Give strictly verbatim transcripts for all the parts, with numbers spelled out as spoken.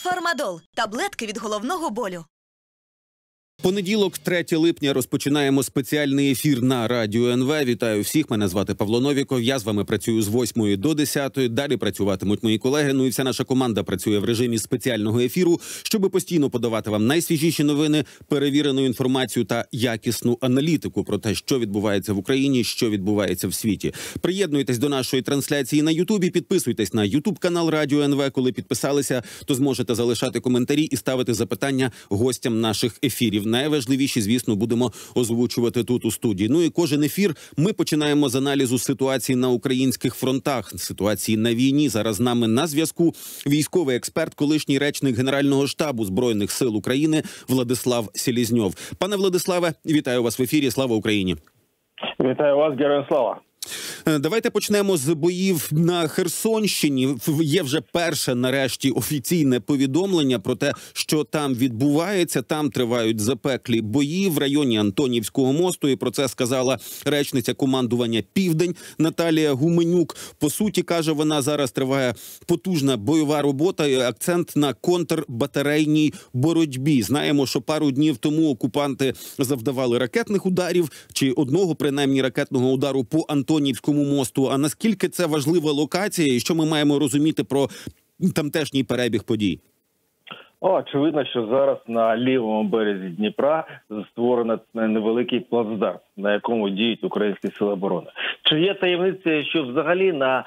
Фармадол – таблетки від головного болю. Понеділок, третє липня, розпочинаємо спеціальний ефір на Радіо ен ве. Вітаю всіх, мене звати Павло Новіков. Я з вами працюю з восьмої до десятої. Далі працюватимуть мої колеги. Ну і вся наша команда працює в режимі спеціального ефіру, щоб постійно подавати вам найсвіжіші новини, перевірену інформацію та якісну аналітику про те, що відбувається в Україні, що відбувається в світі. Приєднуйтесь до нашої трансляції на Ютубі, підписуйтесь на Ютуб-канал Радіо ен ве. Коли підписалися, то зможете залишати коментарі і ставити запитання гостям наших ефірів. Найважливіші, звісно, будемо озвучувати тут у студії. Ну і кожен ефір ми починаємо з аналізу ситуації на українських фронтах, ситуації на війні. Зараз з нами на зв'язку військовий експерт, колишній речник Генерального штабу Збройних сил України Владислав Селезньов. Пане Владиславе, вітаю вас в ефірі. Слава Україні! Вітаю вас, героям слава! Давайте почнемо з боїв на Херсонщині. Є вже перше, нарешті, офіційне повідомлення про те, що там відбувається. Там тривають запеклі бої в районі Антонівського мосту. І про це сказала речниця командування «Південь» Наталія Гуменюк. По суті, каже вона, зараз триває потужна бойова робота і акцент на контрбатарейній боротьбі. Знаємо, що пару днів тому окупанти завдавали ракетних ударів, чи одного, принаймні, ракетного удару по Антонівському мосту. А наскільки це важлива локація і що ми маємо розуміти про тамтешній перебіг подій? О, очевидно, що зараз на лівому березі Дніпра створено невеликий плацдарм, на якому діють українські сили оборони. Чи є таємниця, що взагалі на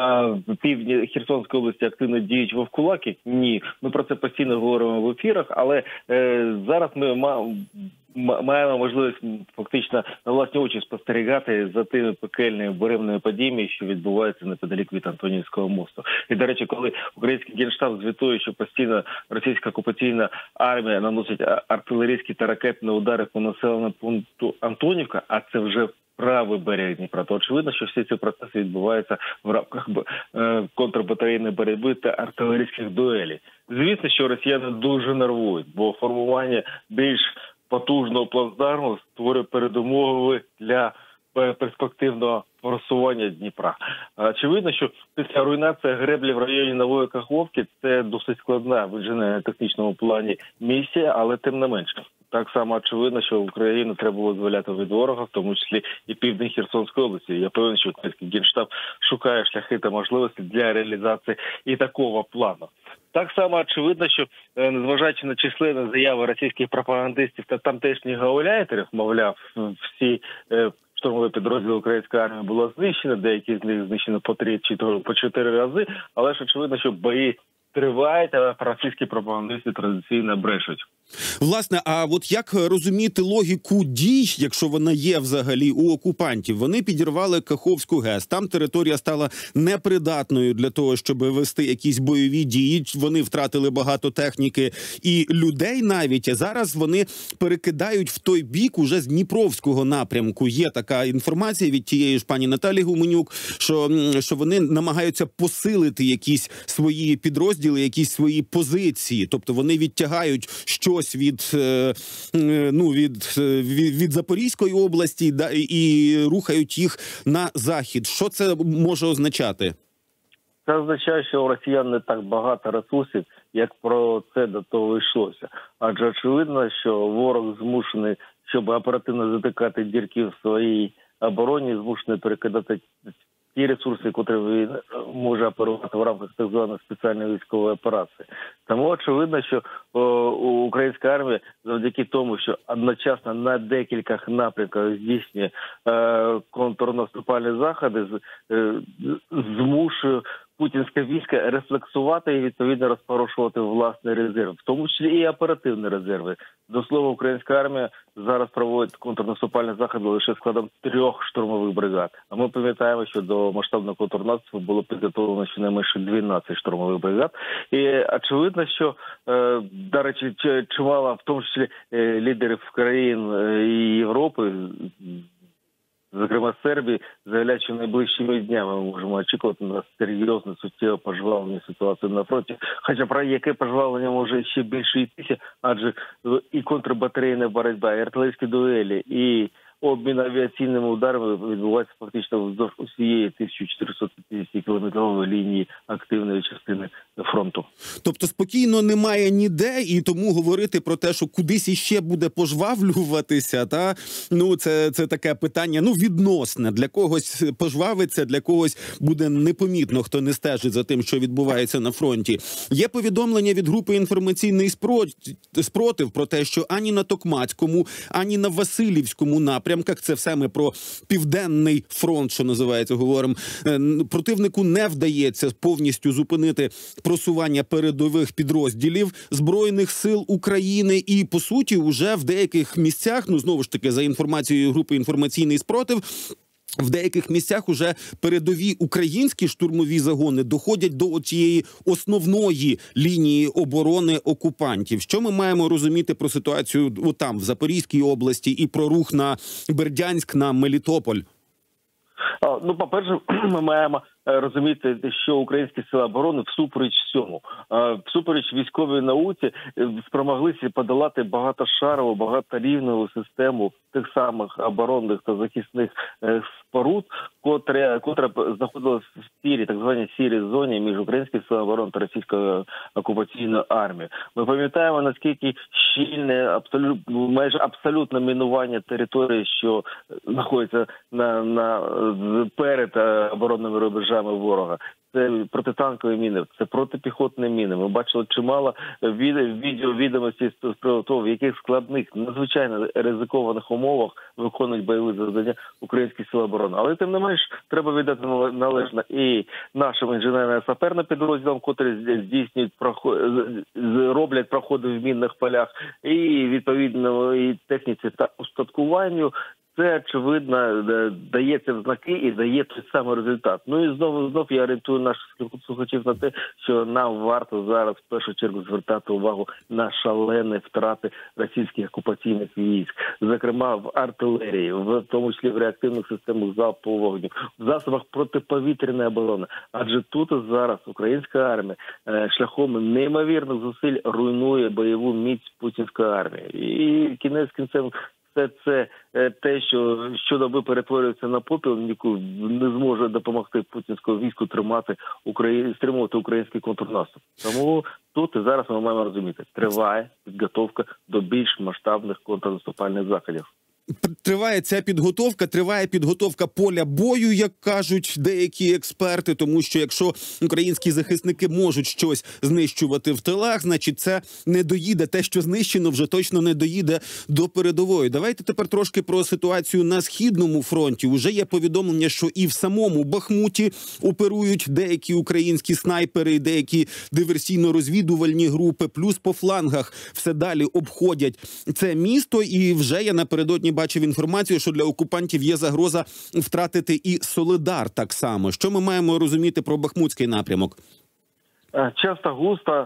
е, півдні Херсонської області активно діють вовкулаки? Ні. Ми про це постійно говоримо в ефірах, але е, зараз ми маємо маємо можливість фактично на власні очі спостерігати за тими пекельними буремними подіями, що відбуваються неподалік від Антонівського мосту. І, до речі, коли український Генштаб звітує, що постійно російська окупаційна армія наносить артилерійські та ракетні удари по населеному пункту Антонівка, а це вже правий берег Дніпра, то очевидно, що всі ці процеси відбуваються в рамках контрбатарейної боротьби та артилерійських дуелей. Звісно, що росіяни дуже нервують, бо формування більш потужного плацдарму створює передумови для перспективного просування Дніпра. Очевидно, що після руйнації греблі в районі Нової Каховки це досить складна в інженерно-технічному плані місія, але тим не менше. Так само очевидно, що Україну треба було зволяти від ворога, в тому числі і південь Херсонської області. Я певен, що український Генштаб шукає шляхи та можливості для реалізації і такого плану. Так само очевидно, що незважаючи на численні заяви російських пропагандистів та тамтешніх гауляйтерів, мовляв, всі штурмові підрозділи української армії було знищено, деякі з них знищено по три чи по чотири рази, але ж очевидно, що бої тривають, а російські пропагандисти традиційно брешуть. Власне, а от як розуміти логіку дій, якщо вона є взагалі у окупантів? Вони підірвали Каховську ГЕС, там територія стала непридатною для того, щоб вести якісь бойові дії, вони втратили багато техніки і людей навіть, а зараз вони перекидають в той бік уже з Дніпровського напрямку. Є така інформація від тієї ж пані Наталії Гуменюк, що, що вони намагаються посилити якісь свої підрозділи, якісь свої позиції, тобто вони відтягають щось від, ну, від, від, від Запорізької області да, і рухають їх на захід. Що це може означати? Це означає, що у росіян не так багато ресурсів, як про це до того йшлося. Адже очевидно, що ворог змушений, щоб оперативно затикати дірки в своїй обороні, змушений перекидати ті ресурси, які він може оперувати в рамках так званої спеціальної військової операції. Тому очевидно, що о, українська армія завдяки тому, що одночасно на декількох напрямках здійснює е, контрнаступальні заходи, з, е, змушує путінське військо рефлексувати і відповідно розпорошувати власний резерв, в тому числі і оперативні резерви. До слова, українська армія зараз проводить контрнаступальні заходи лише складом трьох штурмових бригад. А ми пам'ятаємо, що до масштабного контрнаступу було підготовлено щонайменше дванадцять штурмових бригад. І очевидно, що, е, до речі, чимало, в тому числі е, лідерів країн е, Європи, зокрема Сербії, заявляють, що найближчими днями ми можемо очікувати на серйозне суттєве пожвавлення ситуації на фронті. Хоча про яке пожвавлення може ще більше йтися, адже і контрбатарейна боротьба, і артилерійські дуелі, і обмін авіаційними ударами відбувається фактично вздовж усієї тисяча чотириста п'ятдесят кілометрової лінії активної частини фронту. Тобто спокійно немає ніде, і тому говорити про те, що кудись іще буде пожвавлюватися, та ну це, це таке питання, ну відносне. Для когось пожвавиться, для когось буде непомітно, хто не стежить за тим, що відбувається на фронті. Є повідомлення від групи «Інформаційний спротив» про те, що ані на Токмацькому, ані на Василівському напрямках, це все ми про Південний фронт, що називається, говоримо, противнику не вдається повністю зупинити просування передових підрозділів Збройних сил України, і, по суті, уже в деяких місцях, ну, знову ж таки, за інформацією групи «Інформаційний спротив», в деяких місцях уже передові українські штурмові загони доходять до цієї основної лінії оборони окупантів. Що ми маємо розуміти про ситуацію отам, в Запорізькій області, і про рух на Бердянськ, на Мелітополь? Ну, по-перше, ми маємо розуміти, що українські сили оборони всупереч всьому, всупереч військовій науці спромоглися подолати багатошарову, багаторівневу систему тих самих оборонних та захисних споруд, котра, котра знаходилась в сірій, так званій сірій зоні між українськими силами оборони та російською окупаційною армією. Ми пам'ятаємо, наскільки щільне, абсолютно, майже абсолютне мінування території, що знаходиться на, на, перед оборонними рубежами ворога. Це протитанкові міни, це протипіхотні міни. Ми бачили чимало відео, відомості з того, в яких складних, надзвичайно ризикованих умовах виконують бойові завдання українські сили оборони. Але тим не менш, треба віддати належне і нашим інженерно-саперним підрозділам, котрі здійснюють, роблять проходи в мінних полях, і відповідно і техніці та устаткуванню. Це, очевидно, дається в знаки і дає той самий результат. Ну і знову, знову я орієнтую наших слухачів на те, що нам варто зараз в першу чергу звертати увагу на шалені втрати російських окупаційних військ. Зокрема, в артилерії, в тому числі в реактивних системах залпового вогню, в засобах протиповітряної оборони. Адже тут і зараз українська армія шляхом неймовірних зусиль руйнує бойову міць путінської армії. І кінець кінцем все це те, що щодоби перетворюється на попіл, не зможе допомогти путінському війську тримати Україну, стримувати український контрнаступ. Тому тут і зараз ми маємо розуміти, триває підготовка до більш масштабних контрнаступальних заходів. Триває ця підготовка, триває підготовка поля бою, як кажуть деякі експерти, тому що якщо українські захисники можуть щось знищувати в тилах, значить це не доїде, те, що знищено, вже точно не доїде до передової. Давайте тепер трошки про ситуацію на Східному фронті. Уже є повідомлення, що і в самому Бахмуті оперують деякі українські снайпери, деякі диверсійно-розвідувальні групи, плюс по флангах все далі обходять це місто, і вже я напередодні бачив інформацію, що для окупантів є загроза втратити і Солидар так само. Що ми маємо розуміти про Бахмутський напрямок? Часто густо,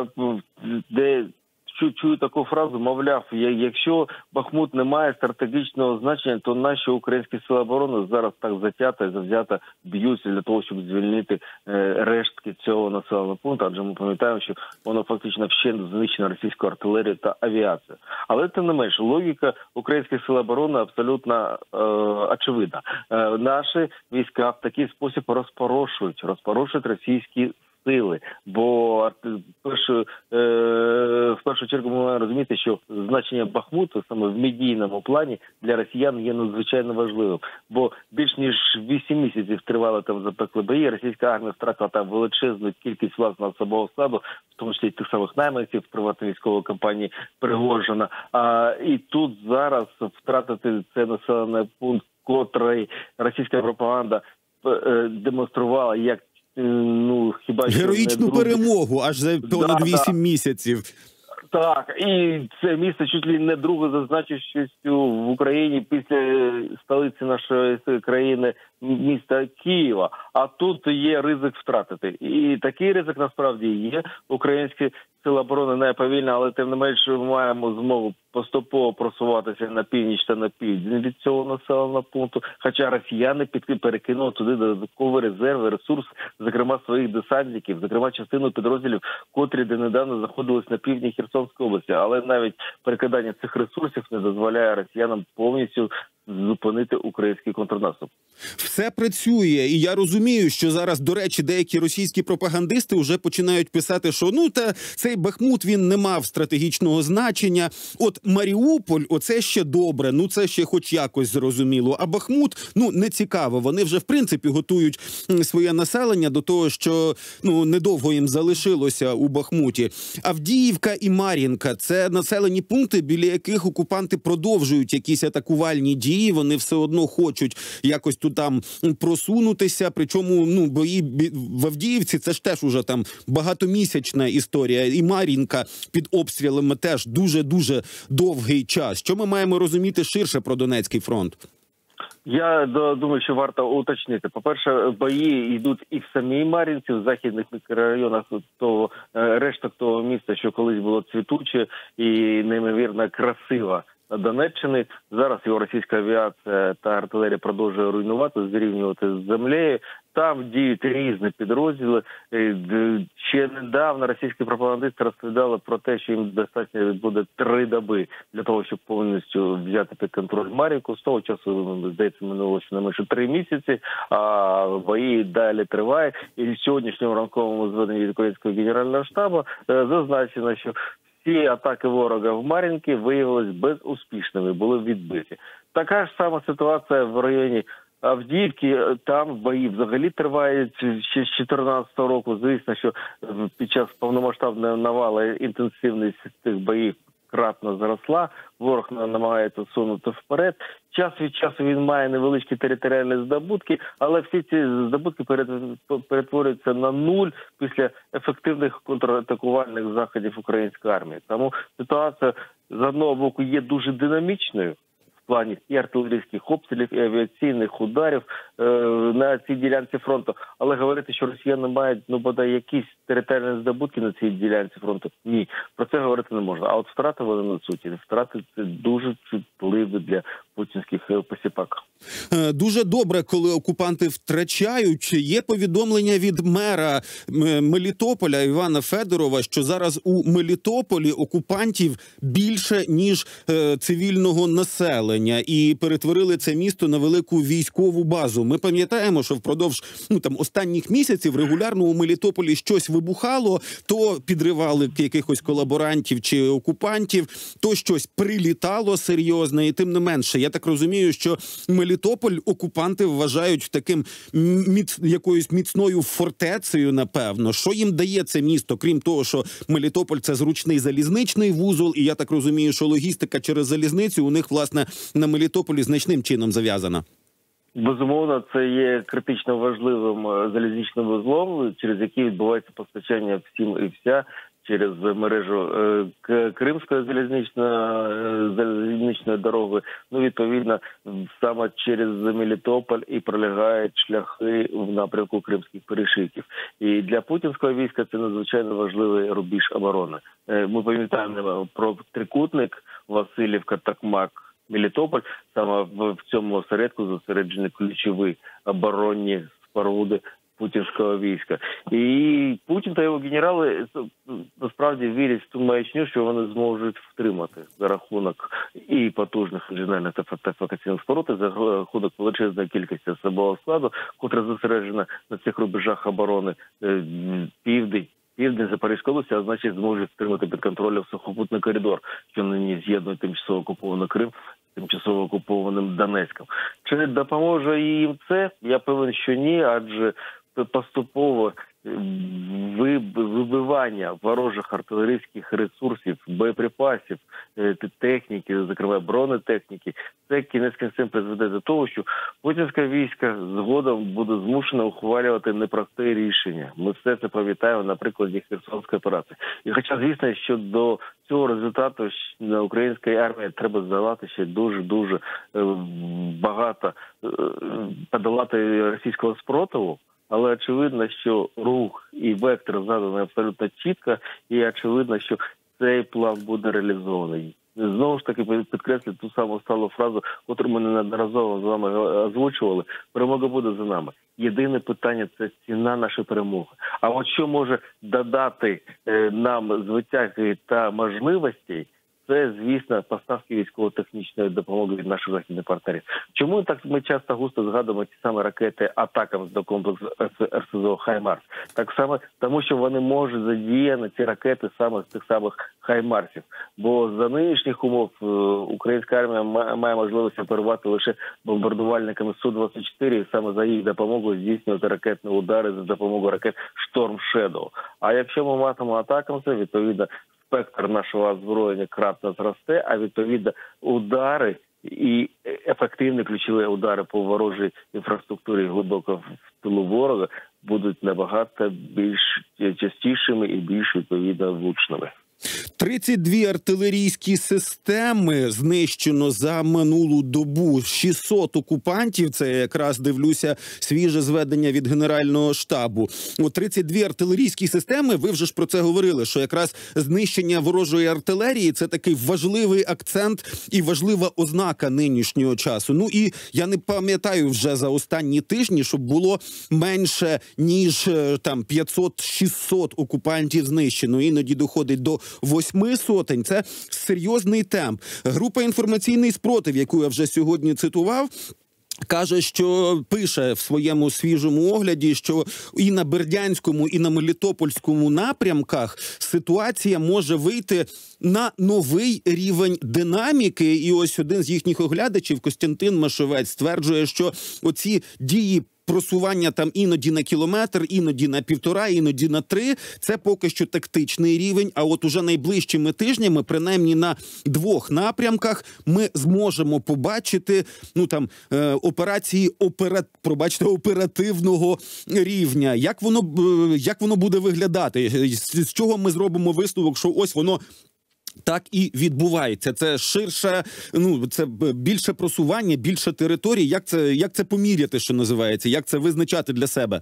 де чую таку фразу, мовляв, якщо Бахмут не має стратегічного значення, то наші українські сили оборони зараз так затято і завзято б'ються для того, щоб звільнити рештки цього населеного пункту, адже ми пам'ятаємо, що воно фактично вщент знищено російською артилерією та авіацією. Але тим не менш, логіка українських сил оборони абсолютно е, очевидна. Е, наші війська в такий спосіб розпорошують, розпорошують російські сили, бо першу, е, в першу чергу ми маємо розуміти, що значення Бахмуту саме в медійному плані для росіян є надзвичайно важливим, бо більш ніж вісім місяців тривали там запекли бої, російська армія втратила там величезну кількість власного особового складу, в тому числі тих самих найманців приватної військової компанії Пригожина. А, і тут зараз втратити цей населений пункт, котрий російська пропаганда е, демонструвала як ну, хіба героїчну друг... перемогу аж за понад да, вісім да. місяців. Так, і це місто чуть ли не друге за значущістю в Україні після столиці нашої країни, міста Києва. А тут є ризик втратити. І такий ризик насправді є. Українські сили оборони не повільно, але тим не менше ми маємо змогу поступово просуватися на північ та на південь від цього населеного пункту. Хоча росіяни перекинули туди додаткові резерви, ресурси, зокрема своїх десантників, зокрема частину підрозділів, котрі донедавна знаходились на півдні Херсонської області. Але навіть перекидання цих ресурсів не дозволяє росіянам повністю зупинити український контрнаступ. Все працює, і я розумію, що зараз, до речі, деякі російські пропагандисти вже починають писати, що ну та цей Бахмут, він не мав стратегічного значення. От Маріуполь, оце ще добре, ну це ще хоч якось зрозуміло. А Бахмут, ну не цікаво. Вони вже в принципі готують своє населення до того, що ну недовго їм залишилося у Бахмуті. Авдіївка і Мар'їнка – це населені пункти, біля яких окупанти продовжують якісь атакувальні дії. Вони все одно хочуть якось тут там просунутися, причому ну бої в Авдіївці це ж теж уже там багатомісячна історія, і Мар'їнка під обстрілами теж дуже-дуже довгий час. Що ми маємо розуміти ширше про Донецький фронт? Я думаю, що варто уточнити. По-перше, бої йдуть і в самій Мар'їнці, в західних мікрорайонах того, решток того міста, що колись було цвітуче і неймовірно красиво на Донеччині. Зараз його російська авіація та артилерія продовжує руйнувати, зрівнювати з землею. Там діють різні підрозділи. Ще недавно російські пропагандисти розповідали про те, що їм достатньо буде три доби для того, щоб повністю взяти під контроль Мар'їнку. З того часу, здається, минуло ще не менше три місяці, а бої далі тривають. І в сьогоднішньому ранковому зведенні від українського генерального штабу зазначено, що всі атаки ворога в Мар'їнці виявилися безуспішними, були відбиті. Така ж сама ситуація в районі Авдіївки. Там бої взагалі тривають ще з чотирнадцятого року. Звісно, що під час повномасштабної навали інтенсивність цих боїв кратно зросла. Ворог намагається сунути вперед. Час від часу він має невеличкі територіальні здобутки, але всі ці здобутки перетворюються на нуль після ефективних контратакувальних заходів української армії. Тому ситуація з одного боку є дуже динамічною в плані і артилерійських обстрілів, і авіаційних ударів е, на цій ділянці фронту. Але говорити, що росіяни мають, ну, бодай якісь територіальні здобутки на цій ділянці фронту, ні. Про це говорити не можна. А от втрати вони несуть. І втрати це дуже чутливі для путінських посіпак. Дуже добре, коли окупанти втрачають. Є повідомлення від мера Мелітополя Івана Федорова, що зараз у Мелітополі окупантів більше, ніж е, цивільного населення. І перетворили це місто на велику військову базу. Ми пам'ятаємо, що впродовж ну, там, останніх місяців регулярно у Мелітополі щось вибухало, то підривали якихось колаборантів чи окупантів, то щось прилітало серйозне. І тим не менше, я так розумію, що Мелітополь окупанти вважають таким міц... якоюсь міцною фортецею, напевно. Що їм дає це місто, крім того, що Мелітополь – це зручний залізничний вузол, і я так розумію, що логістика через залізницю у них, власне, на Мелітополі значним чином зав'язана. Безумовно, це є критично важливим залізничним вузлом, через який відбувається постачання всім і вся через мережу Кримської залізничної, залізничної дороги. Ну, відповідно, саме через Мелітополь і пролягають шляхи в напрямку кримських перешийків. І для путінського війська це надзвичайно важливий рубіж оборони. Ми пам'ятаємо про трикутник Васильівка, Токмак, Мелітополь. Саме в цьому осередку зосереджені ключові оборонні споруди путінського війська. І Путін та його генерали насправді вірять в ту маячню, що вони зможуть втримати за рахунок і потужних інженерних та фортифікаційних споруд, і за рахунок величезної кількості особового складу, котре зосереджено на цих рубежах оборони південь. Південь Запорізької області, а значить зможуть втримати під контролем сухопутний коридор, що нині з'єднує тимчасово окупований Крим з тимчасово окупованим Донецьком. Чи допоможе їм це? Я певен, що ні, адже поступово вибивання ворожих артилерійських ресурсів, боєприпасів, техніки, зокрема бронетехніки, це кінець кінцем призведе до того, що путінське військо згодом буде змушено ухвалювати непросте рішення. Ми все це пам'ятаємо на прикладі Херсонської операції. І хоча, звісно, що до цього результату на українській армії треба здолати ще дуже-дуже багато, подолати російського спротиву, але очевидно, що рух і вектор заданий абсолютно чітко, і очевидно, що цей план буде реалізований. Знову ж таки, підкреслю ту саму сталу фразу, яку ми неодноразово з вами озвучували: перемога буде за нами. Єдине питання – це ціна нашої перемоги. А от що може додати нам звитяги та можливостей, це, звісно, поставки військово-технічної допомоги від наших західних партнерів. Чому так ми часто густо згадуємо ті самі ракети «Атакамс» до комплексу ер ес зе о «Хаймарс»? Так само, тому що вони можуть задіяти ці ракети саме з тих самих «Хаймарсів». Бо за нинішніх умов українська армія має можливість оперувати лише бомбардувальниками Су двадцять чотири, і саме за їх допомогою здійснювати ракетні удари за допомогою ракет «Шторм Шедоу». А якщо ми матимемо «Атакамси», відповідно, спектр нашого озброєння кратно зросте, а відповідно удари і ефективні ключові удари по ворожій інфраструктурі глибоко в тилу ворога будуть набагато більш частішими і більш відповідно влучними. тридцять дві артилерійські системи знищено за минулу добу. шістсот окупантів, це я якраз дивлюся свіже зведення від Генерального штабу. О, тридцять дві артилерійські системи, ви вже ж про це говорили, що якраз знищення ворожої артилерії – це такий важливий акцент і важлива ознака нинішнього часу. Ну і я не пам'ятаю вже за останні тижні, щоб було менше, ніж там п'ятсот-шістсот окупантів знищено. Іноді доходить до восьми сотень. Це серйозний темп. Група «Інформаційний спротив», яку я вже сьогодні цитував, каже, що пише в своєму свіжому огляді, що і на Бердянському, і на Мелітопольському напрямках ситуація може вийти на новий рівень динаміки. І ось один з їхніх оглядачів, Костянтин Машовець, стверджує, що оці дії просування там іноді на кілометр, іноді на півтора, іноді на три. Це поки що тактичний рівень, а от уже найближчими тижнями, принаймні на двох напрямках, ми зможемо побачити, ну там, е, операції опера... пробачте, оперативного рівня. Як воно, е, як воно буде виглядати? З, з чого ми зробимо висновок, що ось воно так і відбувається? Це ширше, ну, це більше просування, більше територій. Як це, як це поміряти, що називається? Як це визначати для себе?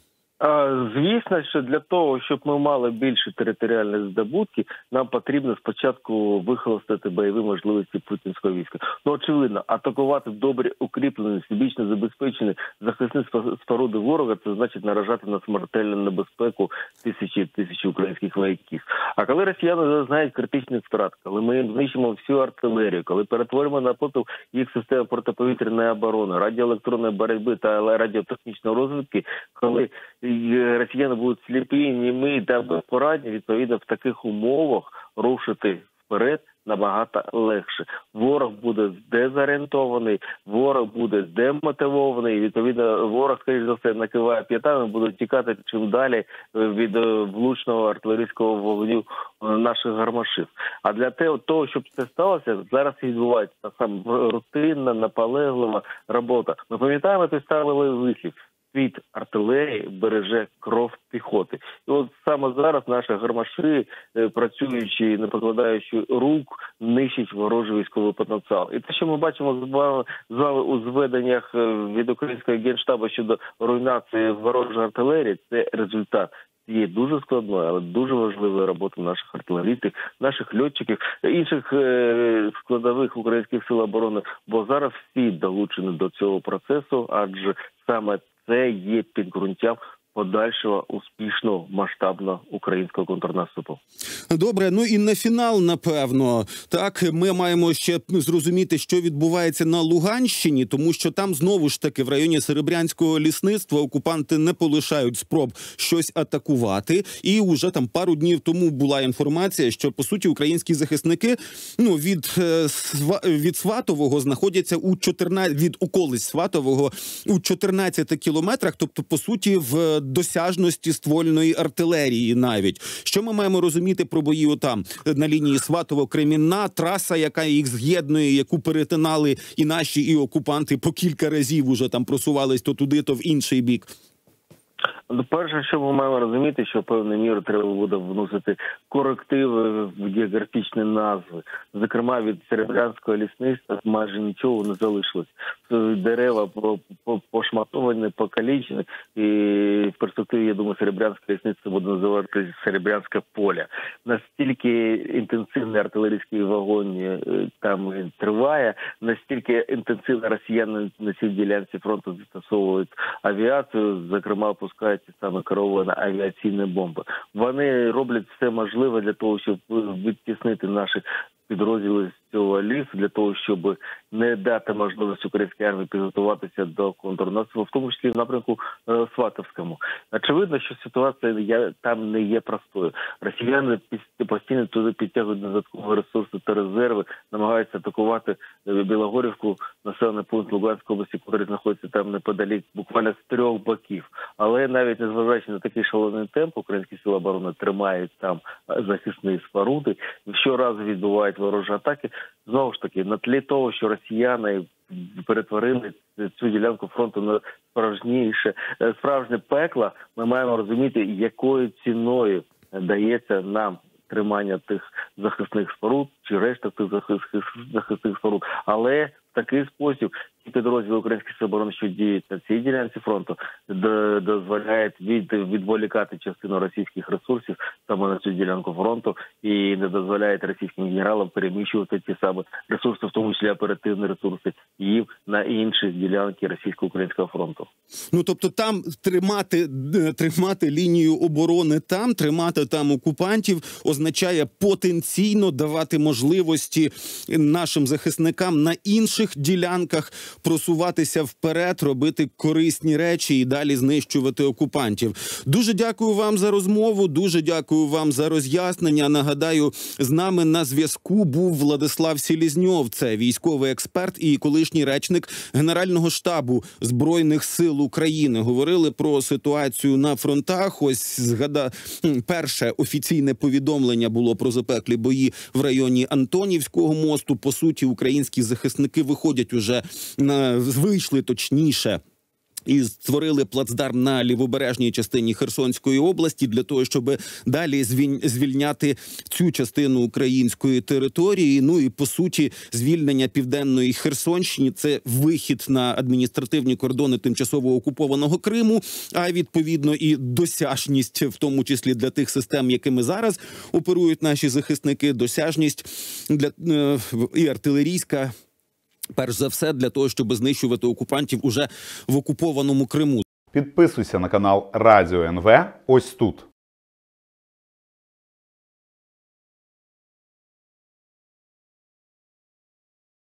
Звісно, що для того, щоб ми мали більше територіальних здобутків, нам потрібно спочатку вихолостити бойові можливості путінського війська. Ну, очевидно, атакувати добре укріплені, всебічно забезпечені захисні споруди ворога, це значить наражати на смертельну небезпеку тисячі тисячі українських вояків. А коли росіяни зазнають критичних втрат, коли ми їм знищимо всю артилерію, коли перетворимо на попіл їх системи протиповітряної оборони, радіоелектронної боротьби та радіотехнічної розвідки, коли росіяни будуть сліпі, німі та безпорадні, відповідно, в таких умовах рушити вперед набагато легше. Ворог буде дезорієнтований, ворог буде демотивований, відповідно, ворог, скоріш за все, накиває п'ятами, буде тікати чим далі від влучного артилерійського вогню наших гармашів. А для того, щоб це сталося, зараз відбувається та саме рутинна, наполеглива робота. Ми пам'ятаємо той старий вислів: світ артилерії береже кров піхоти. І от саме зараз наші гармаші, працюючи, не покладаючи рук, нищать ворожий військовий потенціал. І те, що ми бачимо з вами у зведеннях від українського генштабу щодо руйнації ворожої артилерії, це результат цієї дуже складної, але дуже важливої роботи наших артилерістів, наших льотчиків, інших складових українських сил оборони, бо зараз всі долучені до цього процесу, адже саме це є підґрунтям подальшого успішного масштабного українського контрнаступу. Добре, ну і на фінал, напевно. Так, ми маємо ще зрозуміти, що відбувається на Луганщині, тому що там знову ж таки в районі Серебрянського лісництва окупанти не полишають спроб щось атакувати. І уже там пару днів тому була інформація, що по суті українські захисники, ну, від від Сватового знаходяться у чотирнадцяти від околиць Сватового у чотирнадцяти кілометрах, тобто по суті в досяжності ствольної артилерії навіть. Що ми маємо розуміти про бої отам, на лінії Сватово-Кремінна, траса, яка їх з'єднує, яку перетинали і наші, і окупанти по кілька разів уже там просувались то туди, то в інший бік? Перше, що ми маємо розуміти, що в певній мірі треба буде вносити корективи в географічні назви. Зокрема, від Серебрянського лісництва майже нічого не залишилось. Дерева пошматовані, покалічені, і в перспективі, я думаю, Серебрянське лісництво буде називати Серебрянське поле. Настільки інтенсивний артилерійський вогонь там триває, настільки інтенсивно росіяни на цій ділянці фронту застосовують авіацію, зокрема, пускають саме керовані авіаційні бомби. Вони роблять все можливе для того, щоб відтіснити наші підрозділи з цього лісу для того, щоб не дати можливість українській армії підготуватися до контрнаступу, в тому числі в напрямку е, Сватовському. Очевидно, що ситуація є, там не є простою. Росіяни постійно туди підтягують додаткові ресурси та резерви, намагаються атакувати Білогорівку, населений пункт Луганської області, який знаходиться там неподалік, буквально з трьох боків. Але навіть незважаючи на такий шалений темп, українські сили оборони тримають там захисні споруди. Щоразу відбувають ворожі атаки. Знову ж таки, на тлі того, що росіяни перетворили цю ділянку фронту на справжніше, справжнє пекло, ми маємо розуміти, якою ціною дається нам тримання тих захисних споруд, чи решта тих захисних споруд. Але в такий спосіб ті підрозділи українських сил оборони, що діють на цій ділянці фронту, дозволяють від, відволікати частину російських ресурсів саме на цю ділянку фронту і не дозволяють російським генералам переміщувати ті самі ресурси, в тому числі оперативні ресурси, їм на інші ділянки російсько-українського фронту. Ну, тобто там тримати, тримати лінію оборони там, тримати там окупантів означає потенційно давати можливості нашим захисникам на інших ділянках просуватися вперед, робити корисні речі і далі знищувати окупантів. Дуже дякую вам за розмову, дуже дякую вам за роз'яснення. Нагадаю, з нами на зв'язку був Владислав Селезньов, це військовий експерт і колишній речник Генерального штабу Збройних сил України. Говорили про ситуацію на фронтах. Ось згада... перше офіційне повідомлення було про запеклі бої в районі Антонівського мосту. По суті, українські захисники виходять уже на вийшли точніше і створили плацдарм на лівобережній частині Херсонської області для того, щоб далі звільняти цю частину української території. Ну і, по суті, звільнення Південної Херсонщини – це вихід на адміністративні кордони тимчасово окупованого Криму, а відповідно і досяжність, в тому числі для тих систем, якими зараз оперують наші захисники, досяжність для е, і артилерійська, перш за все, для того, щоб знищувати окупантів уже в окупованому Криму. Підписуйся на канал Радіо ен ве ось тут.